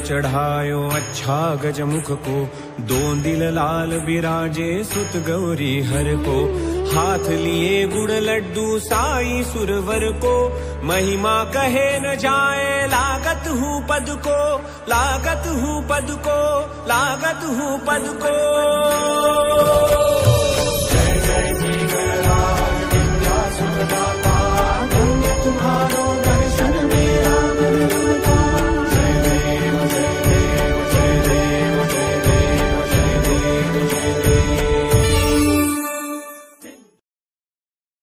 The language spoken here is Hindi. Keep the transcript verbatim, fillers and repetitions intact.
चढ़ायो अच्छा गजमुख को, दो दिल लाल बिराजे सुत गौरी हर को। हाथ लिए गुड़ लड्डू साई सुरवर को, महिमा कहे न जाए लागत हूँ पद को, लागत हूँ पद को, लागत हूँ पद को।